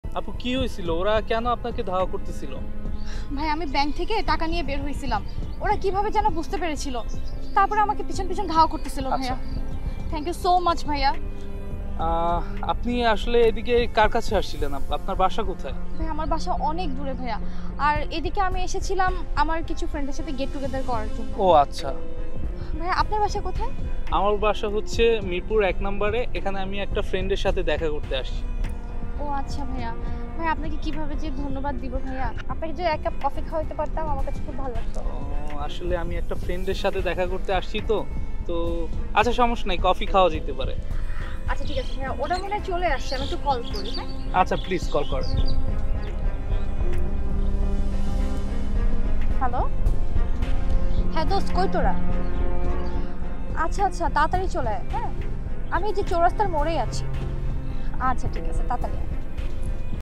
আপু কি হয়েছিল? ওরা কেন আপনাকে ধাওয়া করতেছিল? ভাই আমি ব্যাংক থেকে টাকা নিয়ে বের হয়েছিলাম, ওরা কিভাবে যেন বুঝতে পেরেছিল, তারপরে আমাকে পিছন পিছন ধাওয়া করতেছিল আচ্ছা। ভাইয়া। থ্যাংক ইউ সো মাচ ভাইয়া। আপনি আসলে এদিকে কার কাছে আসছিলেন? আপনার বাসা কোথায়? ভাই আমার বাসা অনেক দূরে ভাইয়া, আর এদিকে আমি এসেছিলাম আমার কিছু ফ্রেন্ডের সাথে গেট টুগেদার করার জন্য। ও আচ্ছা। ভাইয়া আপনার বাসা কোথায়? আমার বাসা হচ্ছে মিরপুর 1 নম্বরে। এখানে আমি একটা ফ্রেন্ডের সাথে দেখা করতে আসছি। ও আচ্ছা ভাইয়া। ভাই আপনাকে কিভাবে যে ধন্যবাদ দিব ভাইয়া, আপনাকে যদি এক কাপ কফি খাওয়াতে পারতাম আমার কাছে খুব ভালো লাগতো। আসলে আমি একটা ফ্রেন্ডের সাথে দেখা করতে আসছি তো তো আচ্ছা, সমস্যা নাই, কফি খাওয়া যেতে পারে। আচ্ছা ঠিক আছে ভাইয়া, ওরা মনে হয় চলে আসছে, আমি একটু কল করি। হ্যাঁ আচ্ছা, প্লিজ কল করেন। হ্যালো। হ্যাঁ দোস্ত, কই তোরা? আচ্ছা আচ্ছা, তাড়াতাড়ি চলে আয়। হ্যাঁ আমি এই যে চৌরাস্তার মোড়েই আছি। আচ্ছা ঠিক আছে, তাড়াতাড়ি আয়।